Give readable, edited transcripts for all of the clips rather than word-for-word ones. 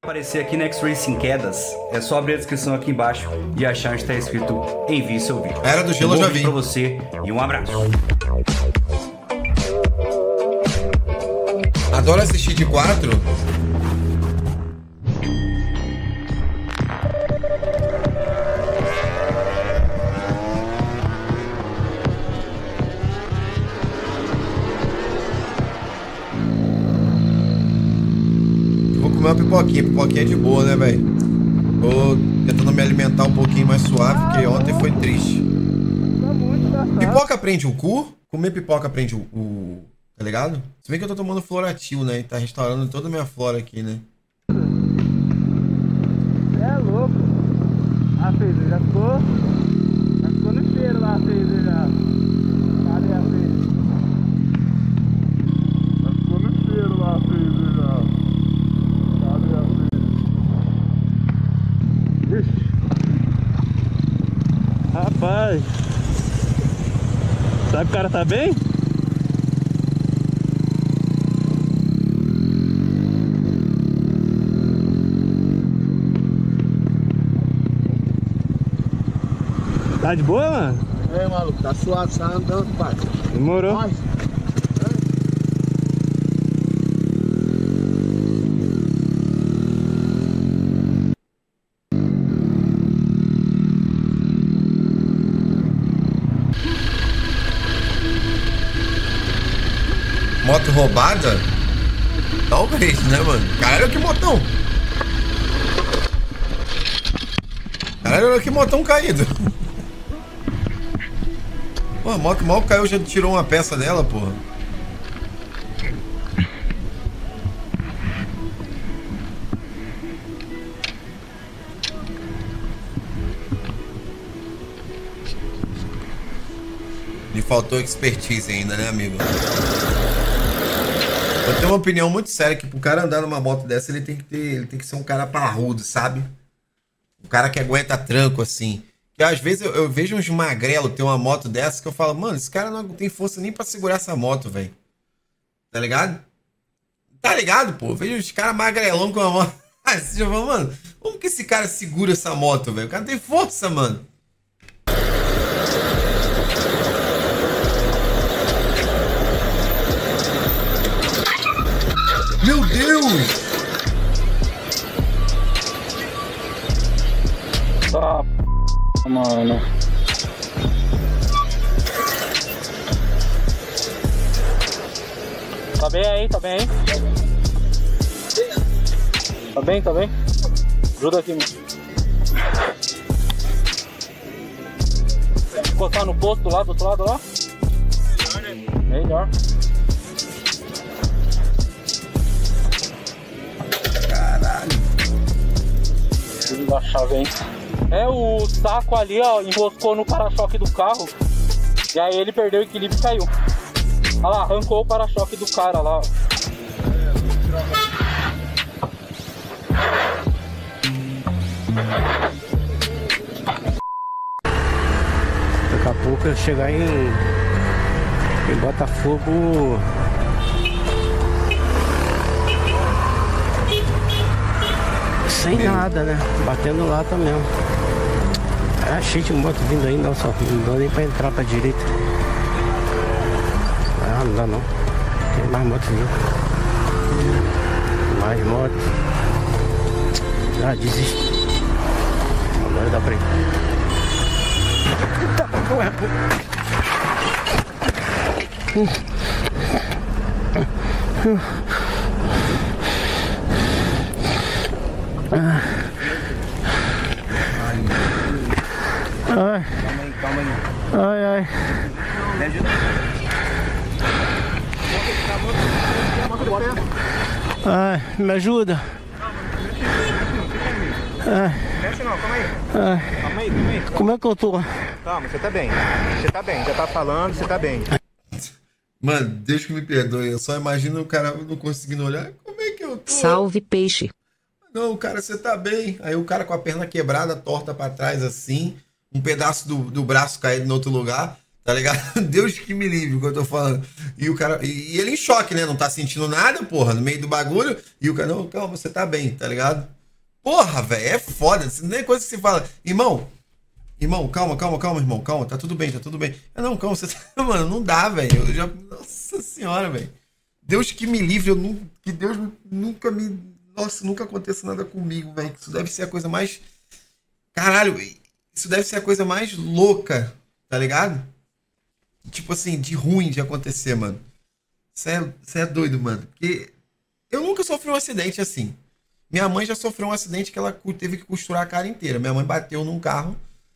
Aparecer aqui na X-Racing Quedas, é só abrir a descrição aqui embaixo e achar onde está escrito envie seu vídeo. Era do gelo, eu já vi. Pra você e um abraço. Adoro assistir de 4. Vou comer uma pipoquinha. Pipoquinha é de boa, né, velho? Tô tentando me alimentar um pouquinho mais suave, porque ontem foi triste. Pipoca prende o cu? Comer pipoca prende o... Tá ligado? Se bem que eu tô tomando Floratil, né? E tá restaurando toda a minha flora aqui, né? É louco. A Feza já ficou no cheiro lá, a Feza já. Cadê a Feza? Já ficou no cheiro lá, a Feza já. Cadê a Feza? Ixi. Rapaz. Sabe que o cara tá bem? Tá de boa, mano? É, maluco, tá suave, tá andando, pai. Demorou. Nós. Moto roubada? Talvez, né, mano? Caralho, que motão! Caralho, que motão caído! Pô, a moto mal caiu, já tirou uma peça dela, porra. Me faltou expertise ainda, né, amigo? Eu tenho uma opinião muito séria que pro cara andar numa moto dessa, ele tem que ser um cara parrudo, sabe? Um cara que aguenta tranco, assim. Que às vezes eu vejo uns magrelos ter uma moto dessa que eu falo, mano, esse cara não tem força nem pra segurar essa moto, velho. Tá ligado? Tá ligado, pô? Eu vejo os caras magrelão com a moto. Você já fala, mano, como que esse cara segura essa moto, velho? O cara tem força, mano. Meu Deus! Tá, mano. Tá bem aí, tá bem aí? Tá bem, tá bem? Ajuda aqui, mano. Encostar no posto lá do outro lado, ó. Melhor. Caralho. Da chave, hein? É, o saco ali, ó, enroscou no para-choque do carro. E aí ele perdeu o equilíbrio e caiu. Olha lá, arrancou o para-choque do cara lá, ó. Daqui a pouco eu chegar em Botafogo. Sem nada, né? Batendo lata mesmo. É cheio de moto vindo aí, não só. Não dá nem pra entrar pra direita. Ah, não dá não. Tem mais moto vindo. Mais moto. Ah, desisto. Agora dá pra ir. Eita, ué, pô. Ai. Calma aí. Ai, ai. Me ajuda. Ai, me ajuda. Ai. Desce não, calma aí. Ai. Calma aí, calma aí. Como é que eu tô? Calma, você tá bem. Você tá bem, já tá falando, você tá bem. Mano, Deus que me perdoe. Eu só imagino o cara não conseguindo olhar. Como é que eu tô? Salve, peixe. Não, cara, você tá bem. Aí o cara com a perna quebrada, torta pra trás assim, um pedaço do braço caído em outro lugar, tá ligado? Deus que me livre o que eu tô falando. E o cara, e ele em choque, né? Não tá sentindo nada, porra, no meio do bagulho. E o cara, não, calma, você tá bem, tá ligado? Porra, velho, é foda. Nem coisa que se fala. Irmão, calma, irmão. Calma, tá tudo bem. Não, calma, você tá... Mano, não dá, velho. Eu já... Nossa senhora, velho. Deus que me livre, que Deus nunca me... Nossa, nunca aconteça nada comigo, velho. Isso deve ser a coisa mais... Caralho, isso deve ser a coisa mais louca, tá ligado? Tipo assim, de ruim de acontecer, mano. Você é doido, mano. Porque eu nunca sofri um acidente assim. Minha mãe já sofreu um acidente que ela teve que costurar a cara inteira. Minha mãe bateu num carro.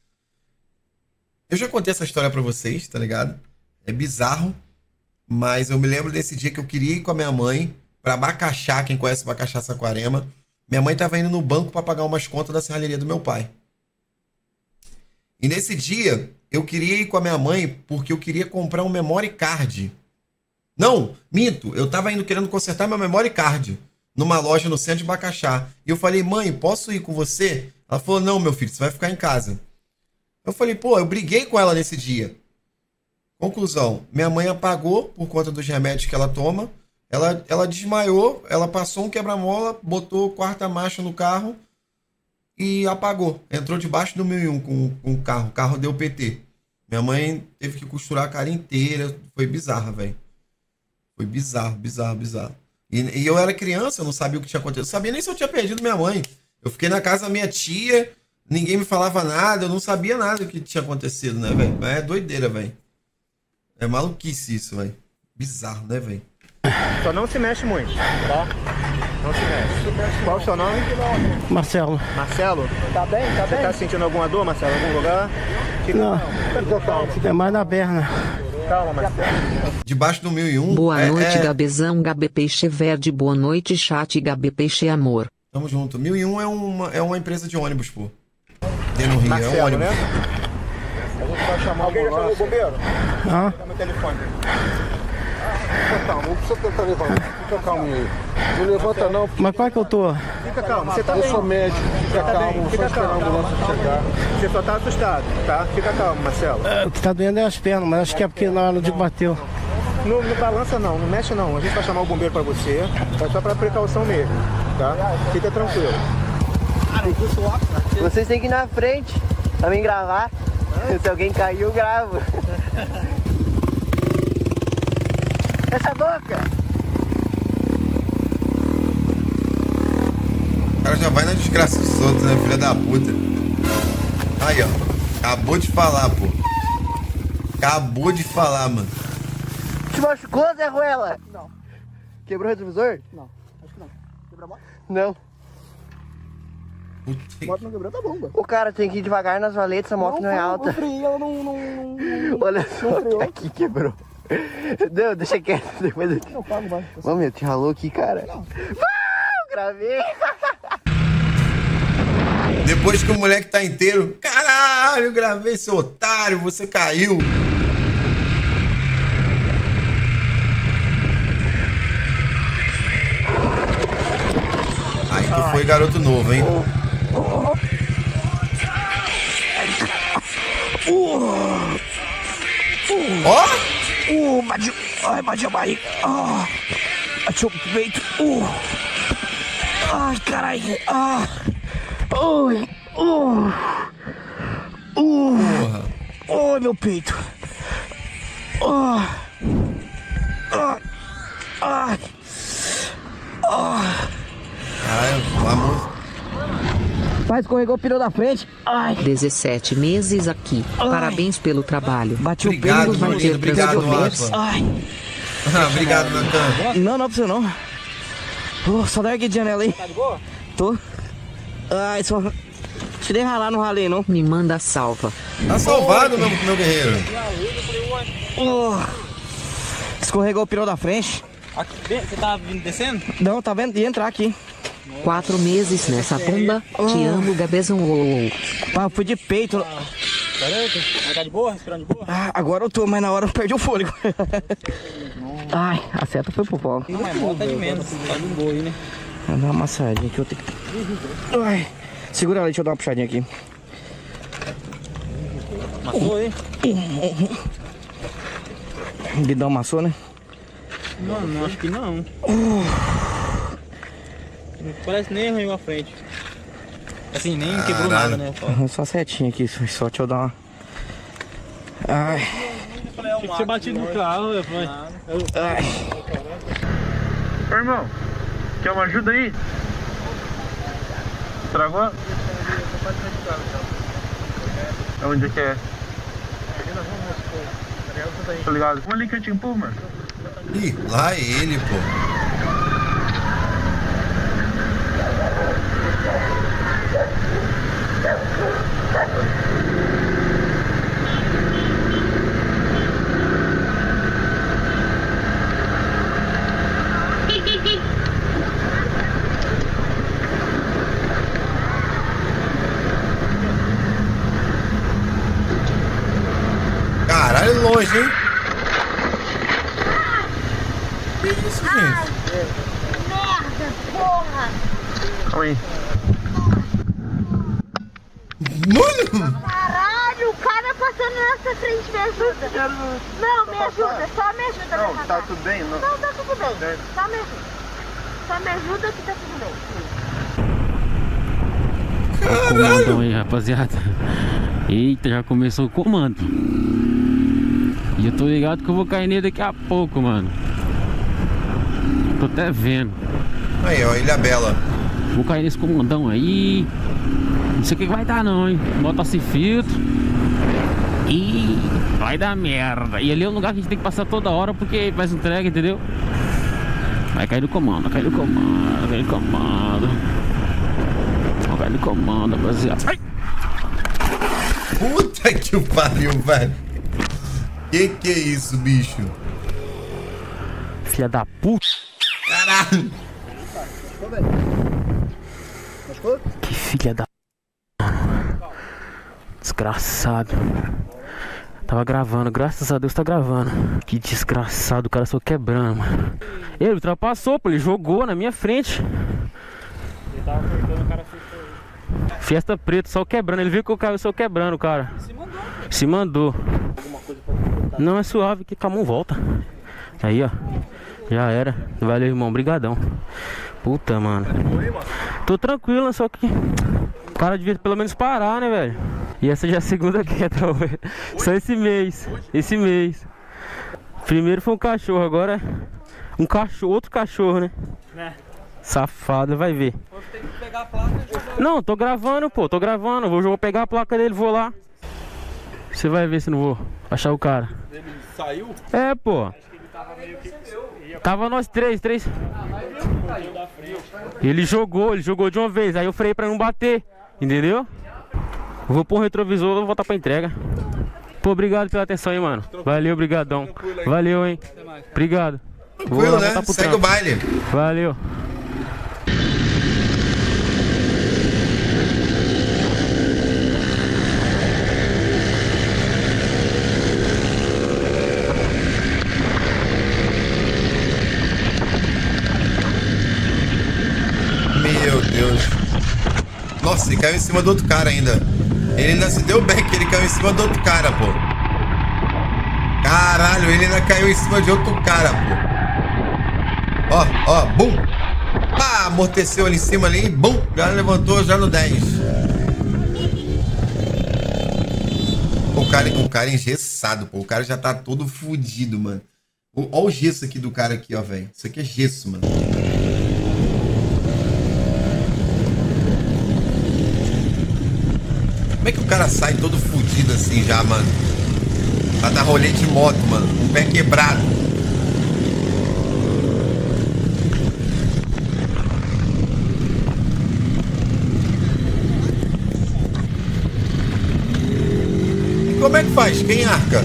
Eu já contei essa história pra vocês, tá ligado? É bizarro. Mas eu me lembro desse dia que eu queria ir com a minha mãe pra Bacaxá, quem conhece Bacaxá, Saquarema. Minha mãe tava indo no banco pra pagar umas contas da serralheria do meu pai. E nesse dia, eu queria ir com a minha mãe porque eu queria comprar um memory card. Não, minto. Eu tava indo querendo consertar meu memory card numa loja no centro de Bacaxá. E eu falei, mãe, posso ir com você? Ela falou, não, meu filho, você vai ficar em casa. Eu falei, pô, eu briguei com ela nesse dia. Conclusão, minha mãe apagou por conta dos remédios que ela toma. Ela desmaiou, ela passou um quebra-mola, botou quarta marcha no carro e apagou. Entrou debaixo do 1001 com o carro. O carro deu PT. Minha mãe teve que costurar a cara inteira. Foi bizarro, velho. Foi bizarro. E eu era criança, eu não sabia o que tinha acontecido. Eu sabia nem se eu tinha perdido minha mãe. Eu fiquei na casa da minha tia, ninguém me falava nada, eu não sabia nada do que tinha acontecido, né, velho? Mas é doideira, velho. É maluquice isso, velho. Bizarro, né, velho? Só não se mexe muito, tá? Não se mexe. Qual o seu nome? Marcelo. Marcelo? Tá bem? Você tá sentindo alguma dor, Marcelo? Algum lugar? Não, é mais na perna. Calma, Marcelo. Debaixo do 1001. Boa noite, Gabezão, Gabi Peixe Verde. Boa noite, chat, Gabi Peixe Amor. Tamo junto. 1001 é uma empresa de ônibus, pô. Tem no Rio, Marcelo, é um ônibus. né? A gente vai chamar alguém. Alguém já chamou o bombeiro? Ah? Dá meu telefone. Calma, não precisa tentar levantar. Fica calmo aí. Não levanta não. Mas qual é que eu tô? Fica calmo, você tá Eu bem. sou médico. Fica Tá calmo. bem, Só fica esperar a calmo. ambulância chegar. Você só tá assustado, tá? Fica calmo, Marcelo. O que tá doendo é as pernas, mas acho que é porque na hora de bateu. Não balança não mexe não. A gente vai chamar o bombeiro pra você. É só pra precaução mesmo, tá? Fica tranquilo. Vocês têm que ir na frente pra mim gravar. Se alguém cair, eu gravo. Essa boca! O cara já vai na desgraça dos outros, né, filha da puta. Aí, ó. Acabou de falar, pô. Acabou de falar, mano. Te machucou, Zé Ruela? Não. Quebrou o retrovisor? Não, acho que não. Quebrou a moto? Não. Puta A moto não quebrou, tá bom, velho. O cara tem que ir devagar nas valetas, a moto não é alta. Eu freei, ela não Olha só, freou. aqui quebrou. Não, deixa quieto, depois eu te... Não, pago mais. Ô meu, te ralou aqui, cara. Não. Gravei. Depois que o moleque tá inteiro, caralho, gravei, seu otário, você caiu. Aí tu foi garoto novo, hein? Ó! Bati a barriga. Bati o peito. Ai, caralho. Oi. Porra! Oi, meu peito. Caralho, amor. Pai, escorregou o pneu da frente. Ai. 17 meses aqui. Parabéns pelo trabalho. Bati o Obrigado, peito. vai ter obrigado, transformers. Rafa. Ai. Obrigado, Natan. Não, pra você não. Só dá aqui de janela aí. Tá de boa? Tô. Ai, só... Te dei ralar, não ralei não. Me manda salva. Tá salvado, meu guerreiro. Escorregou o pneu da frente. Aqui, você tá vindo descendo? Não, tá vendo? Ia entrar aqui. 4 meses nessa bomba. Te amo, Gabezão. Pá, eu fui de peito. Mas tá de boa? Respirando de boa? Agora eu tô, mas na hora eu perdi o fôlego. Ai, a seta foi pro pau. Não, é moto, tá de menos. Tá de boa aí, né? Vou dar uma massadinha aqui, eu tenho que... Ai, segura aí, deixa eu dar uma puxadinha aqui. Matou aí? O guidão amassou, né? Não, acho que não. Não parece nem arranhou a frente. Assim, nem quebrou nada, né? Só setinha aqui, só deixa eu dar uma... Ai. Tinha que ser batido no carro, eu falei. Ai. Ô irmão, quer uma ajuda aí? Estragou? Onde que é? Tá ligado? Vamos ali que eu te empurro, mano. Ih, lá é ele, pô. Caralho, longe, hein? Que isso, gente? Merda, porra! Oi. Mano! Caralho, o cara passando nessa frente, me ajuda! Não, me ajuda, só me ajuda. Não, tá tudo bem? Não, tá tudo bem. Só me ajuda. Só me ajuda que tá tudo bem. Olha o comandão aí, rapaziada. Eita, já começou o comando. E eu tô ligado que eu vou cair nele daqui a pouco, mano. Tô até vendo. Aí, ó, Ilha Bela. Vou cair nesse comandão aí. Não sei o que vai dar não, hein. Bota-se filtro. E vai dar merda. E ali é um lugar que a gente tem que passar toda hora porque faz entrega, entendeu? Vai cair no comando, vai cair no comando, vai cair no comando. Vai cair no comando, rapaziada. Ai! Puta que pariu, velho. Que é isso, bicho? Filha da puta. Caralho. Que filha da... Desgraçado. Tava gravando, graças a Deus tá gravando. Que desgraçado, o cara só quebrando, mano. Ele ultrapassou, pô, ele jogou na minha frente. Ele tava cortando, o cara fechou. Festa preta, só quebrando. Ele viu que eu caí, só quebrando, cara. Se mandou, pô. Se mandou. Alguma coisa pra cortar. Não, é suave que Camão volta. Aí, ó. Já era. Valeu, irmão. Brigadão. Puta, mano. Tô tranquilo, só que o cara devia pelo menos parar, né, velho? E essa já é a segunda queda. Só esse mês. Esse mês. Primeiro foi um cachorro, agora um cachorro, outro cachorro, né? Safado, vai ver. Tem que pegar a placa e jogar. Não, tô gravando, pô. Tô gravando. Vou pegar a placa dele, vou lá. Você vai ver se não vou achar o cara. Ele saiu? É, pô. Tava nós três. Ele jogou de uma vez. Aí eu freiei pra não bater. Entendeu? Eu vou pôr um retrovisor e vou voltar pra entrega. Pô, obrigado pela atenção aí, mano. Valeu, brigadão. Valeu, hein. Obrigado. Tranquilo, né? Segue o baile. Valeu. Meu Deus. Nossa, ele caiu em cima do outro cara ainda. Ele ainda se deu bem que ele caiu em cima do outro cara, pô. Caralho, ele ainda caiu em cima de outro cara, pô. Ó, bum. Pá, amorteceu ali em cima ali, bum. Já levantou já no 10. O cara engessado, pô. O cara já tá todo fudido, mano. Ó o gesso aqui do cara aqui, ó, velho. Isso aqui é gesso, mano. Como é que o cara sai todo fudido assim já, mano? Pra dar rolê de moto, mano. Com o pé quebrado. E como é que faz? Quem arca?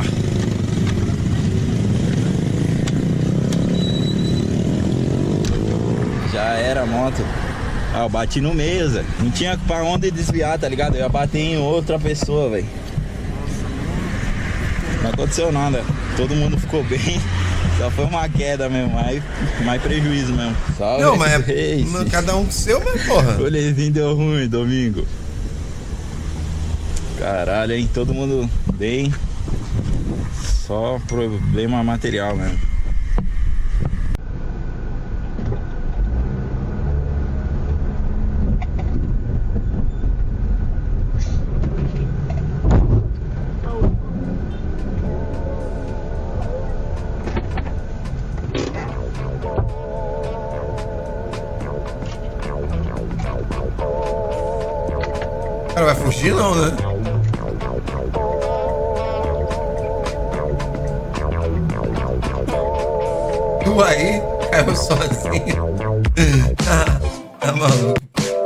Já era a moto. Ah, eu bati no meio, Zé. Não tinha pra onde desviar, tá ligado? Eu ia bater em outra pessoa, velho. Não aconteceu nada. Todo mundo ficou bem. Só foi uma queda mesmo, mais prejuízo mesmo. Só não, mas cada um com seu, mas porra. O rolezinho deu ruim domingo. Caralho, hein? Todo mundo bem. Só problema material mesmo. O cara vai fugir não, né? Tu aí caiu sozinho. Tá maluco.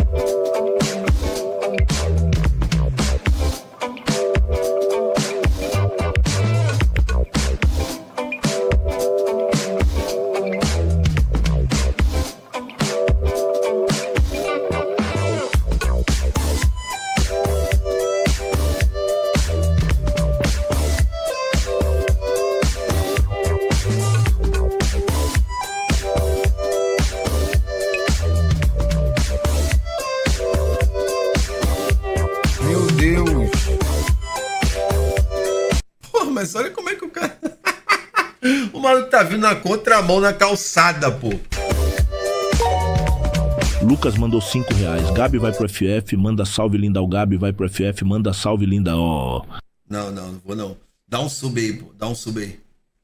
Mas olha como é que o cara... O maluco tá vindo na contramão na calçada, pô. Lucas mandou R$5. Gabi vai pro FF, manda salve linda ao Gabi, vai pro FF, manda salve linda, ó. Não vou não. Dá um sub aí, pô. Dá um sub aí.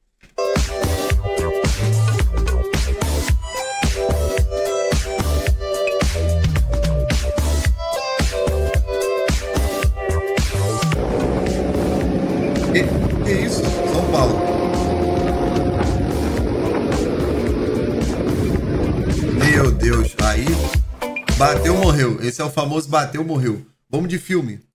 Que isso? São Paulo. Meu Deus. Aí, bateu, morreu. Esse é o famoso bateu, morreu. Vamos de filme.